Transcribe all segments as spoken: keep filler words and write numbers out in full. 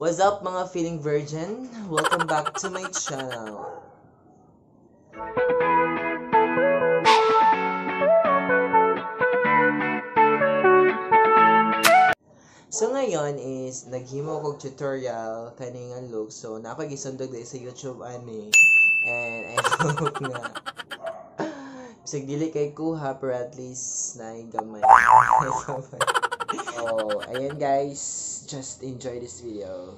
What's up mga feeling virgin? Welcome back to my channel. So ngayon is naghimo kog tutorial kaning nga look. So nako gisundog diri sa YouTube ani. And I hope nga bisag dili kay kuha pero at least naay gamay. Oh, ayan guys, just enjoy this video.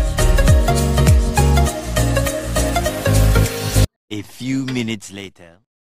A few minutes later.